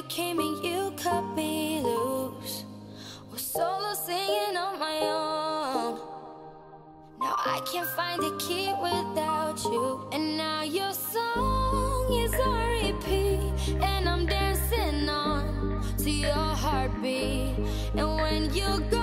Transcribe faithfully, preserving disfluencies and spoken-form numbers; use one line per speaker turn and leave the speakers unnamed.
came and you cut me loose. Was solo singing on my own. Now I can't find a key without you. And now your song is on repeat, and I'm dancing on to your heartbeat. And when you go